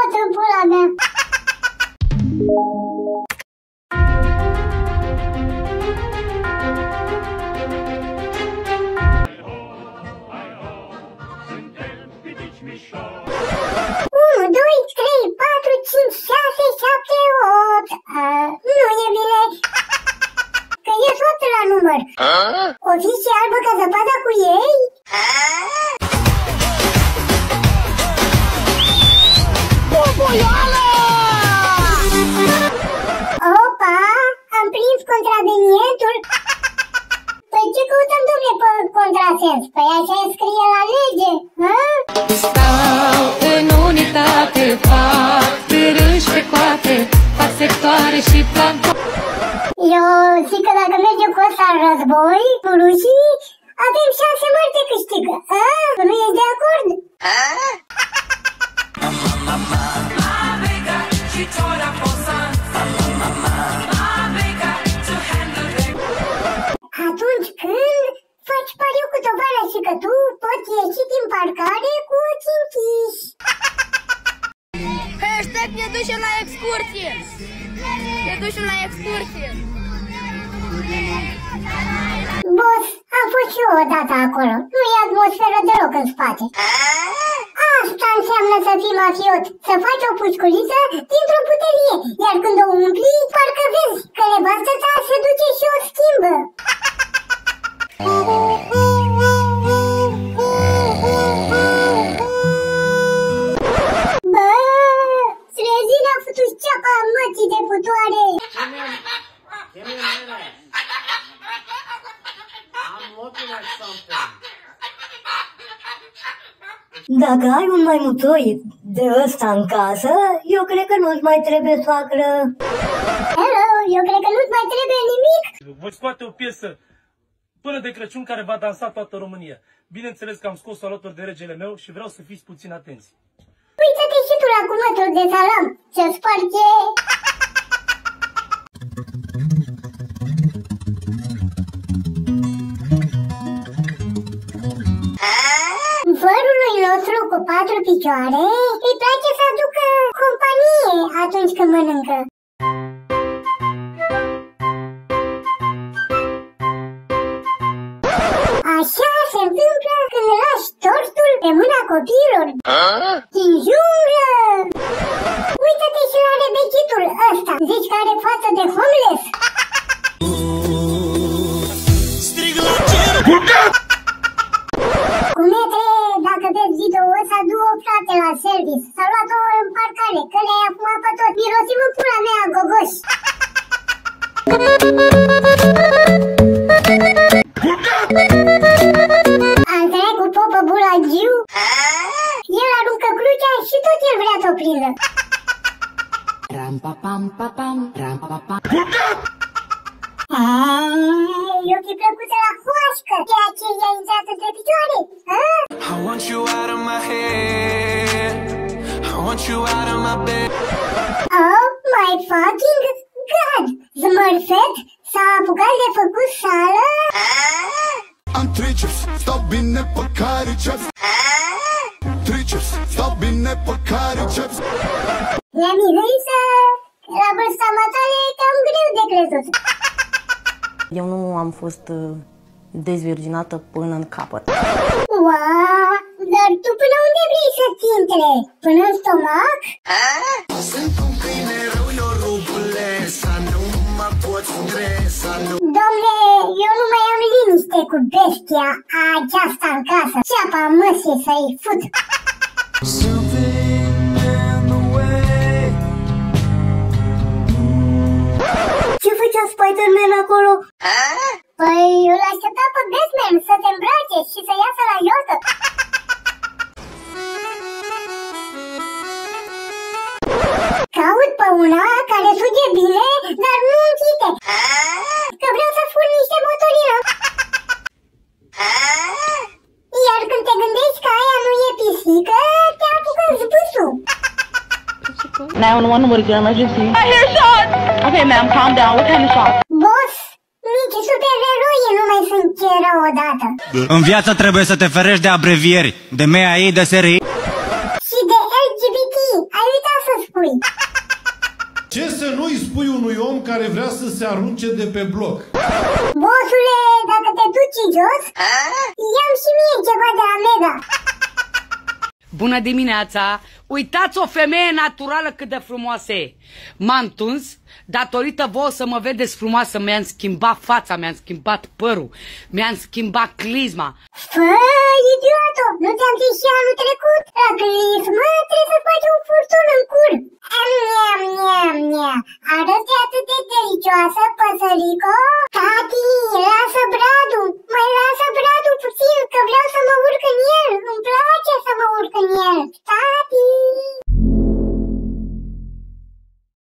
tot în pula mea. Unu, doi, trei, patru, cinci, șase, șapte, opt. Nu e bine. Că ești 8 la număr. O fi și albă ca zăpada cu ei? Boboioală! Opa, am prins contravenientul. Păi ce căutăm, dom'le, pe contrasens? Păi așa scrie la lege, hă? Stau în unitate, fac târâși pe coate, fac sectoare și plantoare. Eu zic că dacă mergem cu ăsta în război, cu rușii, avem șanse mari de câștigă, hă? Nu ești de acord? Atunci când faci pariu cu tovara și că tu poți ieși din parcare cu ochii închiși. Hashtag ne ducem la excursie! Ne ducem la excursie! Boss, am fost și eu odată acolo. Nu e atmosferă deloc în spate. Asta înseamnă să fii mafiot, să faci o pușculiță dintr-o puterie, iar când o umpli, parcă vezi că nevastă ta se duce și o schimbă. Bă, Srezina a făcut ceapa mătii de putoare. Dacă ai un maimuțoi de ăsta în casă, eu cred că nu-ți mai trebuie soacră. Hello, eu cred că nu-ți mai trebuie nimic. Voi scoate o piesă până de Crăciun care va dansa toată România. Bineînțeles că am scos-o alături de regele meu și vreau să fiți puțin atenți. Uită-te și tu la cumătul de salam, ce sparge! Vărului nostru cu 4 picioare îi place să aducă companie atunci când mănâncă. Așa se întâmplă când lași tortul pe mâna copiilor din junglă. Uită-te și la rebechitul ăsta, zici că are față de homeless? Strig la cer! Cu metre, dacă vezi video ăsta, du-o frate la service. S-a luat-o în parcare, că le-ai afumat pe tot. Mirosim în pula mea, gogoș. Am trecut popă Bulagiu. El aruncă crucea și tot el vrea să o prindă. Ram-pa-pam-pa-pam, ram-pa-pam. E o plăcuță la hoașcă, ceea ce i-a intrat între picioare. I want you out of my head. I want you out of my bed. Oh my fucking god! Smurfet s-a apucat de făcut sală? Am triceps, stau bine pe cariceps. Triceps, stau bine pe cariceps. La mine însă, la vârsta matale e cam greu de crezut. Eu nu am fost dezvirginată până în capăt. Wow, dar tu până unde vrei să-ți intre? Până în stomac? Sunt un câine rău, eu rupule, să nu mă poți stresa, nu. Dom'le, eu nu mai am liniște cu bestia aceasta în casă. Ceapa măsie să-i fut. Ce făcea Spider-Man acolo? Păi îl aștepta pe Batman să te îmbrace și să iasă la iotă. Caut pe una care suge bine, dar nu închide. Că vreau să fur niște motorină. Iar când te gândești că aia nu e pisică, te apucă zbâsul. 911, what is your emergency? I hear shots! Okay, ma'am, calm down. What kind of shots? Boss, nici supereroi nu mai sunt ce erau odată. În viață trebuie să te ferești de abrevieri, de MAI, de SRI Și de LGBT. Ai uitat spui unui om care vrea să se arunce de pe bloc? Bosule, dacă te duci jos, ia-mi și mie ceva de la Mega. Bună dimineața! Uitați o femeie naturală cât de frumoasă e. M-am tuns, datorită vouă să mă vedeți frumoasă, mi-am schimbat fața, mi-am schimbat părul, mi-am schimbat clisma. Făi, idioto, nu te-am zis și anul trecut? La clismă trebuie să faci un furtun în cur. Arăți atât de delicioasă, păsărico. Tati, lasă bradul, mai lasă bradul puțin, că vreau să mă urc în el. Îmi place să mă urc în el. Tati!